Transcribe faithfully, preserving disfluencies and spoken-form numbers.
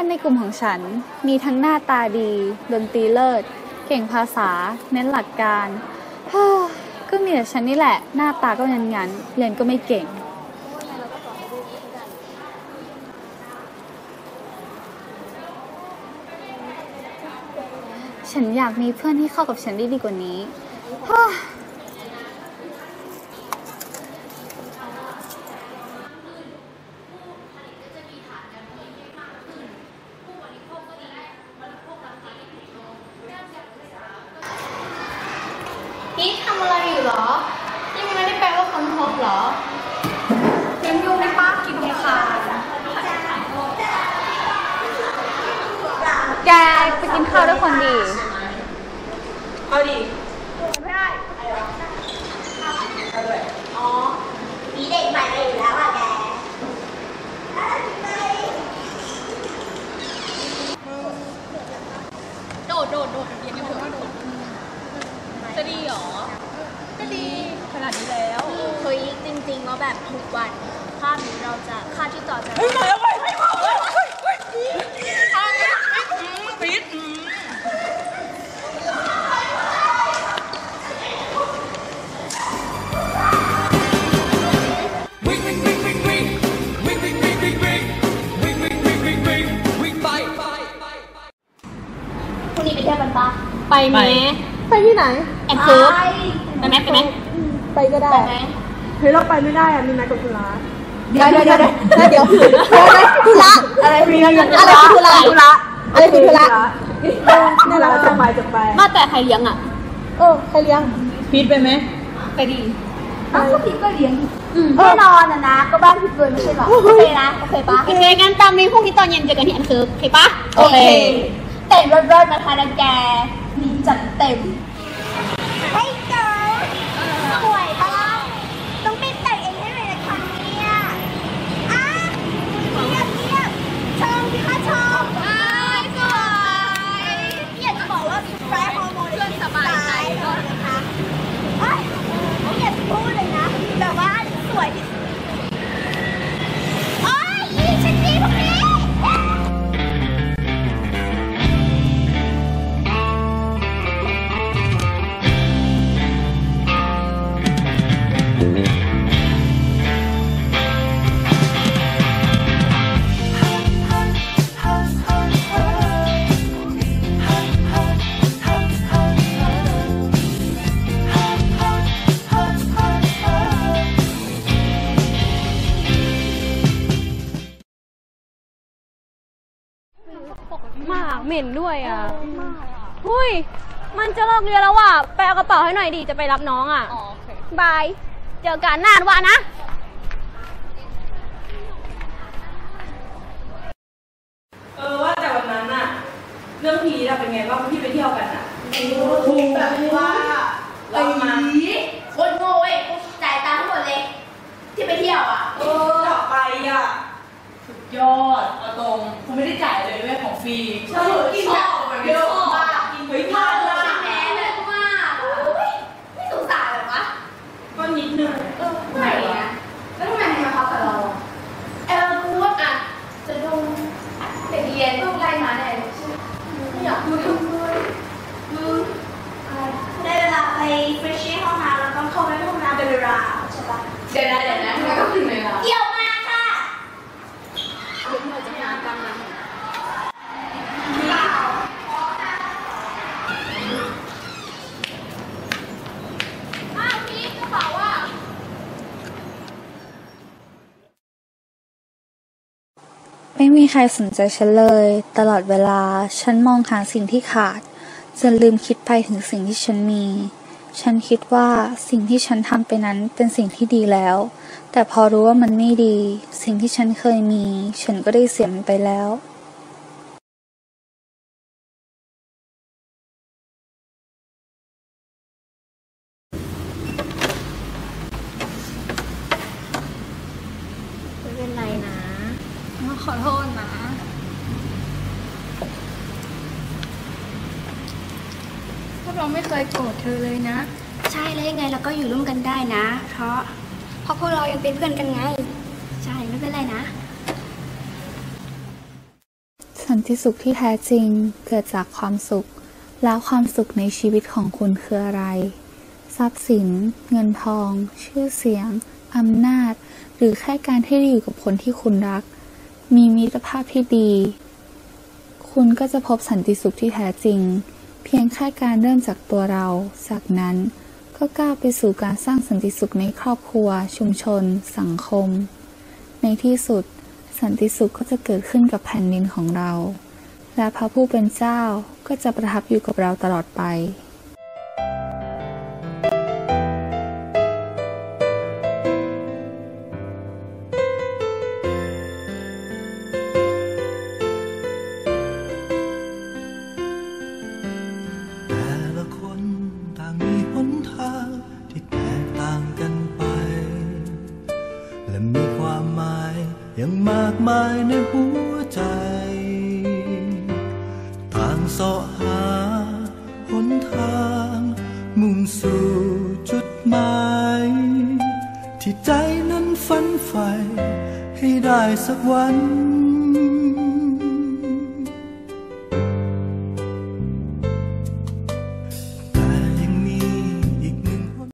อนในกลุ่มของฉันมีทั้งหน้าตาดีดนตรีเลิศเก่งภาษาเน้นหลักการก็มีแต่ฉันนี่แหละหน้าตาก็งันๆเรียนก็ไม่เก่งฉันอยากมีเพื่อนที่เข้ากับฉันได้ดีกว่านี้นี่ทำอะไรอยู่หรอยังไม่ได้แปลว่าคนพบหรอยังยุ่งในป้ากินของขาแกไปกินข้าวด้วยคนดีเอาดิไม่ได้อ๋อมีเด็กใหม่มาอยู่แล้วอ่ะแกโดดโดดโดดเรียนกันเถอะโดดจะดีหรอก็ดีขนาดนี้แล้วเฮ้ยจริงๆว่าแบบทุกวันภาพนี้เราจะค่าที่ต่อจะเฮ้ยมาแล้วไปไม่พอเฮ้ยเฮ้ยเฮ้ยทางนี้ปิดพรุ่งนี้ไปเที่ยวกันปะไปไหมไปที่ไหนแอนเซิร์ฟไปไหมไปไหมไปก็ได้เฮ้ยเราไปไม่ได้อะมีนัดกับธุระเดี๋ยวเดี๋ยวเดี๋ยวเดี๋ยวเดี๋ยวธุระอะไรมีอะไรอะไรธุระธุระอะไรคือธุระนี่เราจะไปจะไปมาแต่ใครเลี้ยงอ่ะเออใครเลี้ยงพีทไปไหมไปดีอ้าวพีทก็เลี้ยงแน่นอนนะนะก็บ้านพีทเลยไม่ใช่หรอโอเคนะโอเคปะโอเคงั้นตามนี้พรุ่งนี้ตอนเย็นเจอกันที่แอนเซิร์ฟโอเคปะโอเคแต่งรถๆมาทานแกมีจัดเต็มเฮ้ยเก๋สวยปะล่ะต้องไปแต่งเองให้เลยนะคะเนี่ยอ่ะเงียบเงียบชมพี่คะชมอ้ายสวยอยากจะบอกว่าแฟร์ฮอร์โมนเพื่อนสบายใจเลยนะคะเฮ้ยไม่อยากจะพูดเลยนะแบบว่าสวยที่สุดโอ้ยนี่ฉันดีพวกนี้มากเหม็นด้วยอ่ะหุ้ยมันจะเลิกเรียนแล้วว่ะไปเอากระเป๋าให้หน่อยดิจะไปรับน้องอ่ะบายเจอกันหน้าวันนะเออว่าแต่วันนั้นอะเรื่องพีเราเป็นไงบ้างที่ไปเที่ยวกันอะถูกแบบว่าเรามาคนโง่เว้ยจ่ายตังค์ทั้งหมดเลยที่ไปเที่ยวอ่ะเออออกไปอะสุดยอดเอาตรงคุณไม่ได้จ่ายเลยเว้ยของฟรีใช่กินข้าวแบบเยอะมากกินไปมากมากแพ้เลยมากไม่สงสารหรอวะก็นิดนึงเออไม่นะแล้วทำไมถึงมาพักกับเราเออกูว่าอ่ะจะดูเด็กเรียนต้องไล่มาแน่ไม่อยากคุยด้วยมึงได้เวลาไปเฟรชชี่ห้องน้ำแล้วก็เข้าไปห้องน้ำเป็นเวลาใช่ปะเดี๋ยวนะเดี๋ยวนะแล้วก็ถึงเวลาเกี่ยวมาค่ะเดี๋ยวเราจะงานกันนะอ้าวพี่กระเป๋าอ่ะไม่มีใครสนใจฉันเลยตลอดเวลาฉันมองหาสิ่งที่ขาดจนลืมคิดไปถึงสิ่งที่ฉันมีฉันคิดว่าสิ่งที่ฉันทำไปนั้นเป็นสิ่งที่ดีแล้วแต่พอรู้ว่ามันไม่ดีสิ่งที่ฉันเคยมีฉันก็ได้เสียมันไปแล้วไม่เป็นไรนะขอโทษนะพวกเราไม่เคยโกรธเธอเลยนะใช่แล้วยังไงเราก็อยู่ร่วมกันได้นะเพราะเพราะพวกเรายังเป็นเพื่อนกันไงใช่ไม่เป็นไรนะสสันติสุขที่แท้จริงเกิดจากความสุขแล้วความสุขในชีวิตของคุณคืออะไรทรัพย์สินเงินทองชื่อเสียงอำนาจหรือแค่การที่ได้อยู่กับคนที่คุณรักมีมิตรภาพที่ดีคุณก็จะพบสันติสุขที่แท้จริงเพียงแค่การเริ่มจากตัวเราจากนั้นก็ก้าวไปสู่การสร้างสันติสุขในครอบครัวชุมชนสังคมในที่สุดสันติสุขก็จะเกิดขึ้นกับแผ่นดินของเราและพระผู้เป็นเจ้าก็จะประทับอยู่กับเราตลอดไปแต่ละคนต่างมีหนทางที่แตกต่างกันไปและมีความหมายอย่างมากมายในหัวใจต่างเสาะหาหนทางมุ่งสู่จุดหมายที่ใจนั้นฝันใฝ่ให้ได้สักวัน